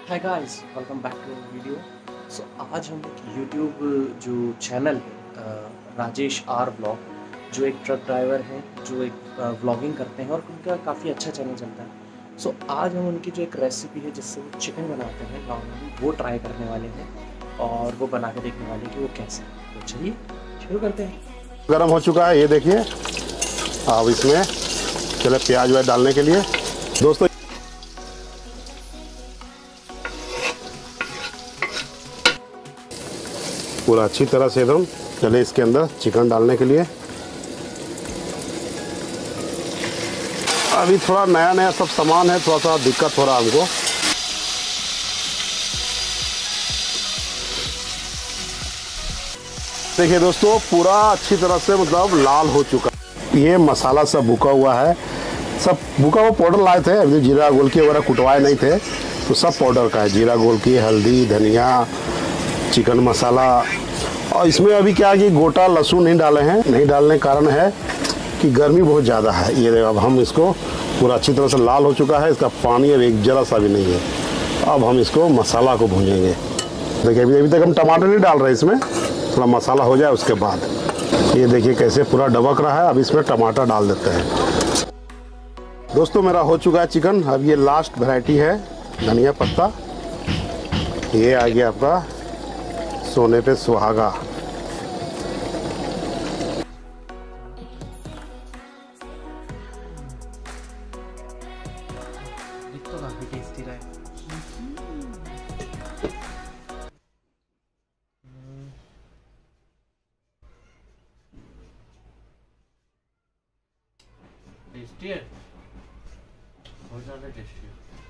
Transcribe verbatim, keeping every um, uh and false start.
Hi guys, welcome back to video. So आज हम एक यूट्यूब जो चैनल है अ, राजेश आर व्लॉग, जो एक ट्रक ड्राइवर हैं जो एक व्लॉगिंग करते हैं और उनका काफ़ी अच्छा चैनल चलता है। सो आज हम उनकी जो एक रेसिपी है जिससे वो चिकन बनाते हैं नॉर्मली, वो ट्राई करने वाले हैं और वो बना के देखने वाले हैं कि वो कैसे है। तो चलिए शुरू करते हैं। गरम हो चुका है, ये देखिए। अब इसमें चले प्याज व्याज डालने के लिए दोस्तों। पूरा अच्छी तरह से एकदम चले इसके अंदर चिकन डालने के लिए। अभी थोड़ा नया नया सब सामान है, थोड़ा सा दिक्कत हो रहा है हमको। देखिए दोस्तों, पूरा अच्छी तरह से मतलब लाल हो चुका। ये मसाला सब भुका हुआ है, सब भुका हुआ पाउडर लाए थे, अभी जीरा गोलकी वगैरह कुटवाए नहीं थे, तो सब पाउडर का है। जीरा गोलकी, हल्दी, धनिया, चिकन मसाला। और इसमें अभी क्या है कि गोटा लहसुन नहीं डाले हैं। नहीं डालने का कारण है कि गर्मी बहुत ज़्यादा है। ये देखो, अब हम इसको पूरा अच्छी तरह से लाल हो चुका है, इसका पानी अब एक जरा सा भी नहीं है। अब हम इसको मसाला को भूनेंगे। देखिए अभी अभी तक हम टमाटर नहीं डाल रहे, इसमें थोड़ा मसाला हो जाए उसके बाद। ये देखिए कैसे पूरा डबक रहा है। अब इसमें टमाटर डाल देते हैं। दोस्तों मेरा हो चुका है चिकन। अब ये लास्ट वैरायटी है धनिया पत्ता। ये आ गया आपका सोने पे सुहागा। तो काफ़ी टेस्टी रहा है। टेस्टी है, बहुत ज़्यादा टेस्टी है।